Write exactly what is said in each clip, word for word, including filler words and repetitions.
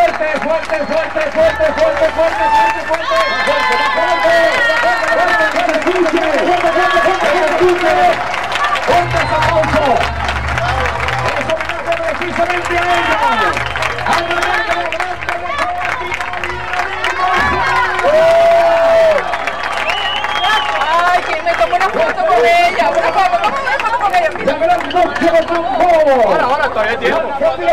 fuerte, fuerte, fuerte, fuerte, fuerte, fuerte, fuerte, fuerte, fuerte, aplauso. Es homenaje precisamente a ella. Ay, que me tomó una foto con ella. Una foto, vamos a ver foto con ella. La gran noche de tambor. Ahora, ahora, todavía hay tiempo.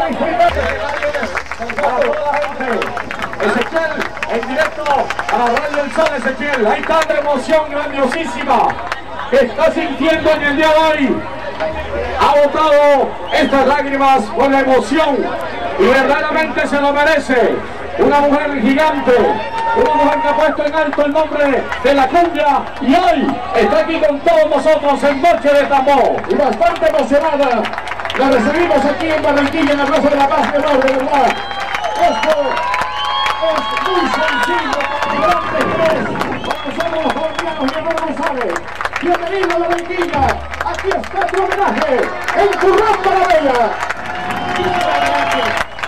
Ezequiel, en directo a la Radio El Sol, Ezequiel. Hay tanta emoción grandiosísima que está sintiendo en el día de hoy. Ha botado estas lágrimas por la emoción y verdaderamente se lo merece. Una mujer gigante, una mujer que ha puesto en alto el nombre de la cumbia y hoy está aquí con todos nosotros en Noche de Tambor. Y bastante emocionada, la recibimos aquí en Barranquilla, en la Plaza de la Paz, de verdad. Esto es muy sencillo, grandes tres, cuando somos los colombianos y el mundo sabe. Bienvenido a Barranquilla, aquí está tu homenaje, en Currán para Bella. Muchas gracias.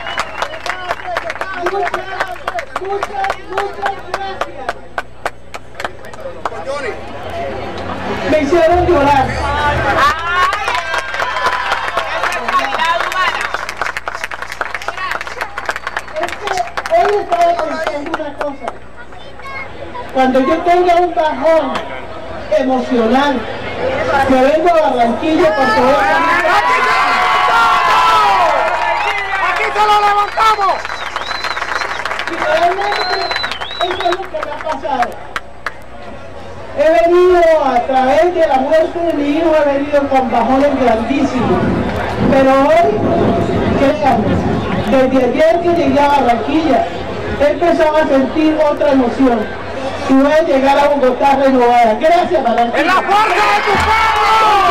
Muchas, muchas gracias. Me hicieron llorar. Es que hoy estaba pensando una cosa. Cuando yo tenga un bajón emocional, que vengo a Barranquilla porque voy a... ¡Aquí se lo levantamos! Y realmente eso es lo que me ha pasado. He venido a través de la muerte de mi hijo, he venido con bajones grandísimos. Pero hoy, créanme, desde ayer que llegué a Barranquilla, he empezado a sentir otra emoción. Y voy a llegar a Bogotá renovada. Gracias, Barranquilla. ¡En la fuerza de tu pueblo!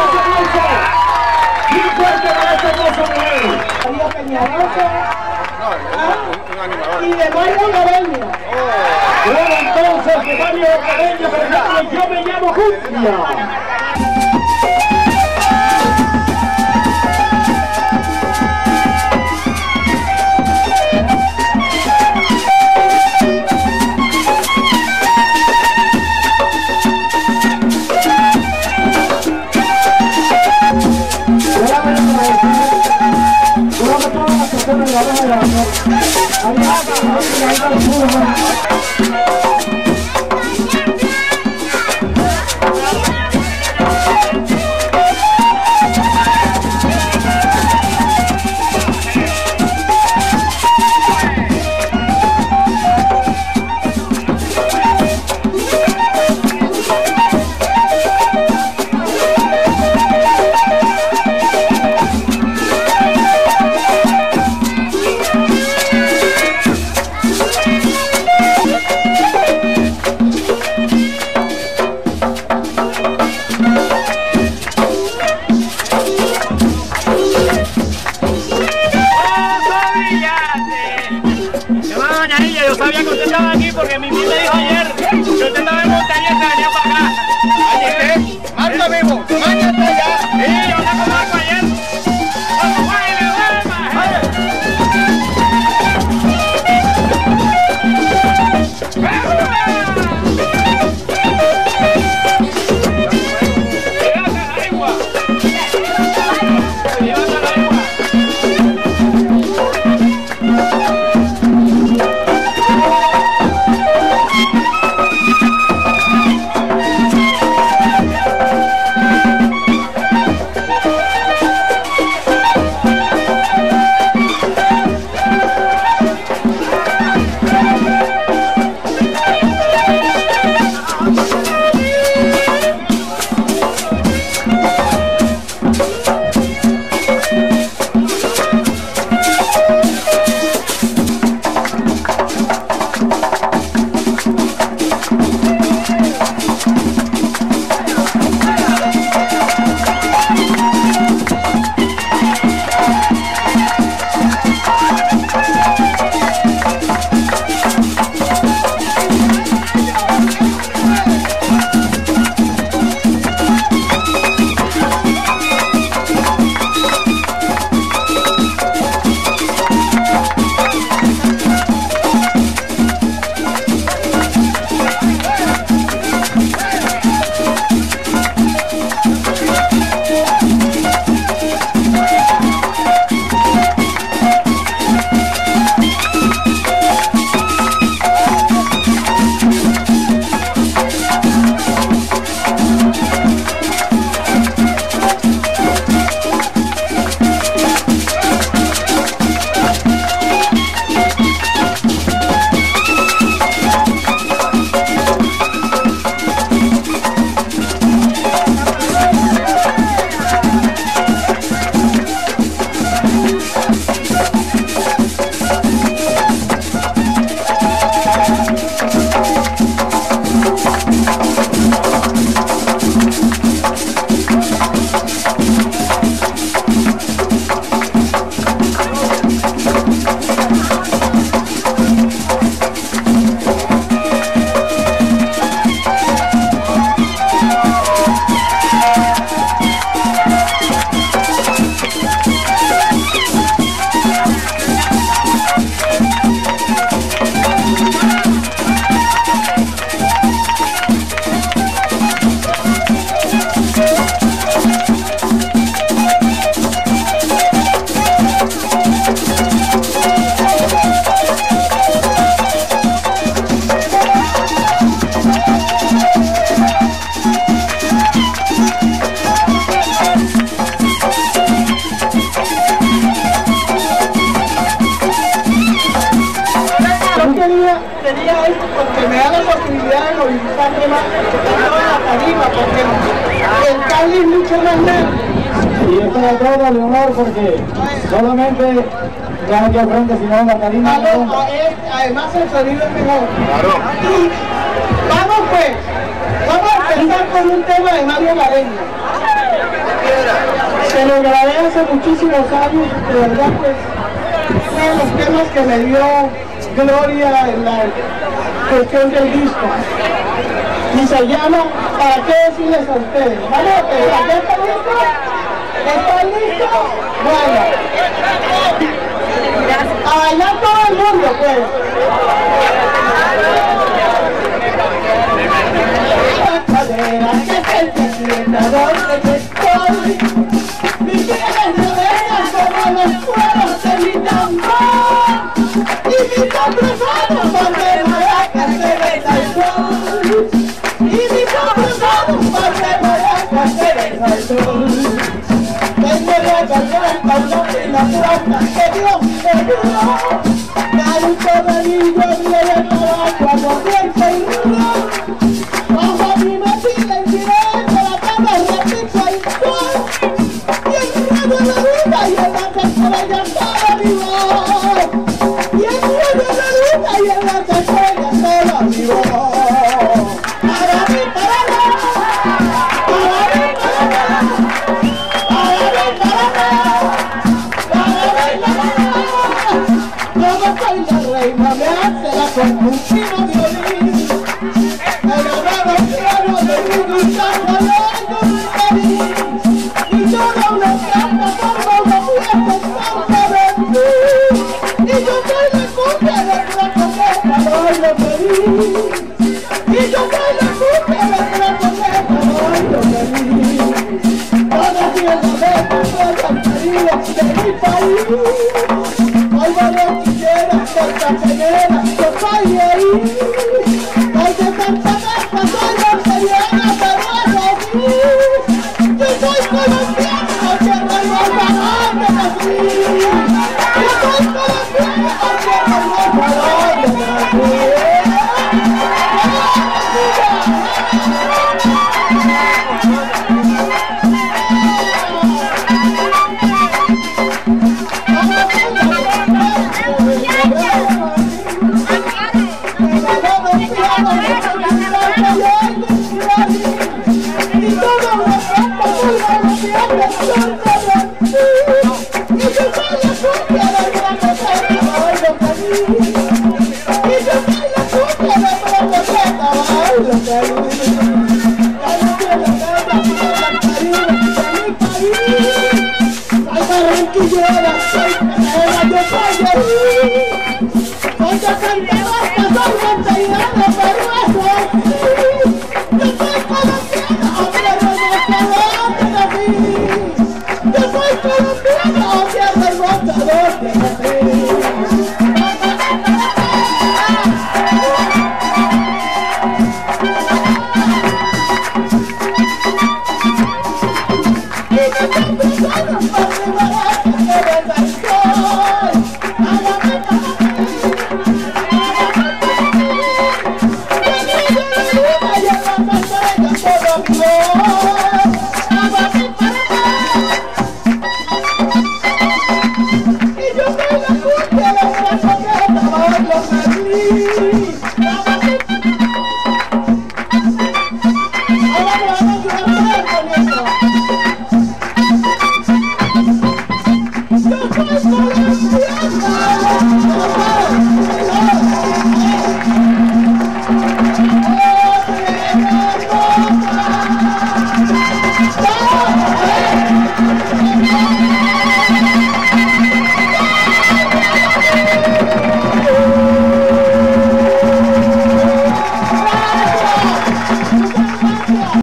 ¡Muy fuerte para esta hermosa mujer! María Peñalosa, y de Mario Gareña. Bueno, entonces, de Mario Gareña, pero yo me llamo Cumbia. Yo sabía que usted estaba aquí porque mi vida dijo ayer que usted estaba en montaña y se venía para acá. Ayer, Marco vivo, Maña está allá. Sí, yo hablé con Marco ayer. ¡Vamos, baile, quería, quería esto porque me da la posibilidad de movilizarme más en la tarima, porque el cable es mucho más grande. Y esto es todo de honor porque solamente no es aquí al frente, sino en la tarima. Además el sonido es mejor. Claro. Y vamos pues, vamos a empezar con un tema de Mario Mareño. Se lo grabé hace muchísimos años, de verdad pues, uno de los temas que me dio gloria en la cuestión del disco. Y se llama ¿Para qué decirles a ustedes? Vamos, ¿ya está listo? ¿Están listos? Bueno. A bailar todo el mundo, pues. La cadera que se sienta donde estoy. Mis piernas rodean como los cueros de mi tambor. Y mis hombros son donde maracas se besa el sol. Y mis hombros son donde maracas se besa el sol. Tengo la garganta, una en la puerta que Dios me dio. Calucho de niño viene el trabajo a corriente y rudo. Bajo mi mochila en directo la cama repito el sol. Y el ruedo en la ruta y en la tercera ya estaba mi voz. Y el ruedo en la ruta y en la tercera ya estaba mi voz. Para mí, para mí, para mí, para mí. Reina me hace la compulsiva violín. El honor cielo de mi guitarra largo de mí. Y toda una canta forma una fiesta santa de mí. Y yo soy la cumbia de la coqueta, bailo feliz. Y yo soy la cumbia de la coqueta, bailo feliz. Toda fiesta de la Caribe de mi país. Hoy voy a quisiera, cartagenera, yo soy ahí. Hoy de Santa Marta, soy monteriana, pero es así. Yo soy colombiana, tierra hermosa, donde nací. Yo soy colombiana, tierra hermosa, donde nací. Thank you.